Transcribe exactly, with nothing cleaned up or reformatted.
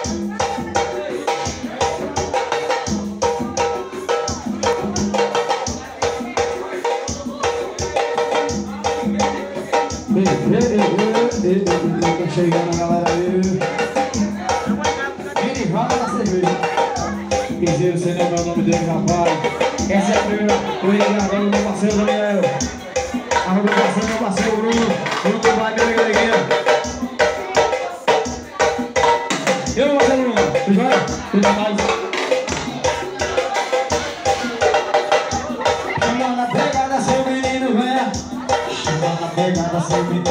Tá chegando a galera aí. Ele roda na cerveja. Piseiro, você lembra o nome dele, rapaz? Essa é a primeira. O Henrique agora, meu parceiro Daniel. Arroba meu parceiro, meu parceiro Bruno. Bruno do Vai, minha galeguinha. E eu, meu parceiro Bruno. Tudo bem? Tudo mais. Chama na pegada, seu menino, venha. Chama na pegada, seu menino.